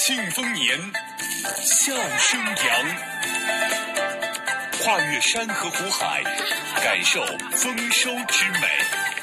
庆丰年，笑声扬，跨越山河湖海，感受丰收之美。